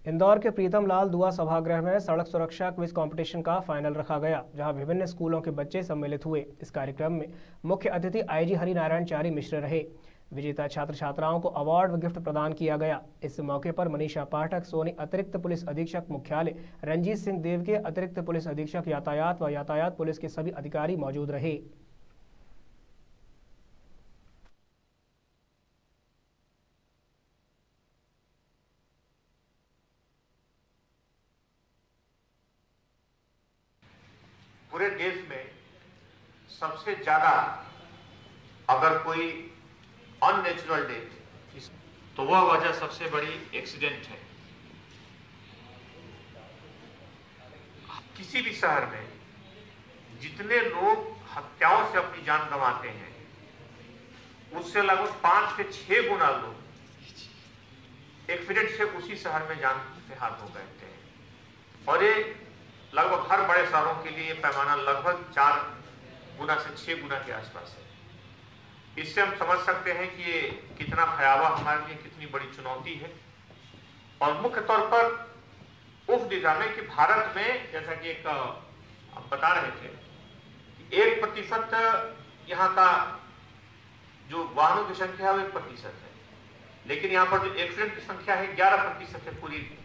इंदौर के प्रीतम लाल दुआ सभागृह में सड़क सुरक्षा क्विज कंपटीशन का फाइनल रखा गया, जहां विभिन्न स्कूलों के बच्चे सम्मिलित हुए। इस कार्यक्रम में मुख्य अतिथि आईजी हरिनारायण चारी मिश्र रहे। विजेता छात्र छात्राओं को अवार्ड व गिफ्ट प्रदान किया गया। इस मौके पर मनीषा पाठक सोनी अतिरिक्त पुलिस अधीक्षक मुख्यालय, रंजीत सिंह देव के अतिरिक्त पुलिस अधीक्षक यातायात व यातायात पुलिस के सभी अधिकारी मौजूद रहे। पूरे देश में सबसे ज्यादा अगर कोई अननेचुरल डेथ तो वह वजह सबसे बड़ी एक्सीडेंट है। किसी भी शहर में जितने लोग हत्याओं से अपनी जान गंवाते हैं, उससे लगभग 5 से 6 गुना लोग एक्सीडेंट से उसी शहर में जान से हाथ हो गए थे। और ये लगभग हर बड़े शहरों के लिए पैमाना लगभग 4 गुना से 6 गुना के आसपास है। इससे हम समझ सकते हैं कि ये कितना भयावह हमारे लिए कितनी बड़ी चुनौती है। और मुख्य तौर पर उस दिशा में कि भारत में जैसा कि एक आप बता रहे थे कि 1% यहाँ का जो वाहनों की संख्या है वो 1% है, लेकिन यहाँ पर जो एक्सीडेंट की संख्या है 11% है पूरी